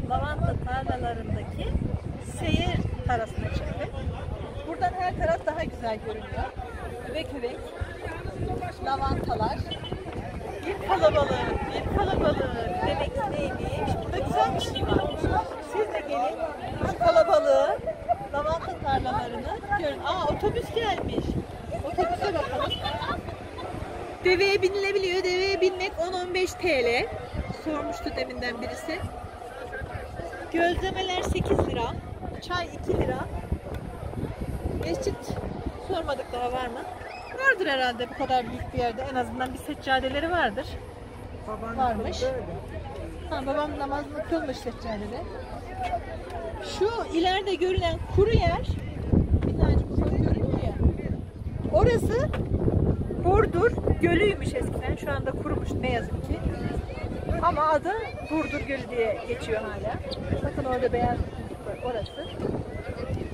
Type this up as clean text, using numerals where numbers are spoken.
lavanta tarlalarındaki seyir terasına çıktık. Buradan her taraf daha güzel görünüyor. Öbek öbek lavantalar. Bir kalabalık demek neymiş? Burada güzel bir şey varmış. Siz de gelin şu kalabalığı, lavanta tarlalarını görün. Aa, otobüs gelmiş. Otobüse bakalım. Deveye binilebiliyor. Deveye binmek 10-15 TL. Sormuştu deminden birisi. Gözlemeler 8 lira. Çay 2 lira. Mescit sormadık daha var mı? Vardır herhalde bu kadar büyük bir yerde. En azından bir seccadeleri vardır. Varmış. Ha, babam namazını kılmış seccadede. Şu ileride görülen kuru yer, minnacık ufak görünüyor ya. Orası Burdur Gölü'ymüş eskiden. Şu anda kurumuş ne yazık ki. Ama adı Burdur Gölü diye geçiyor hala. Bakın orada beyaz var. Orası.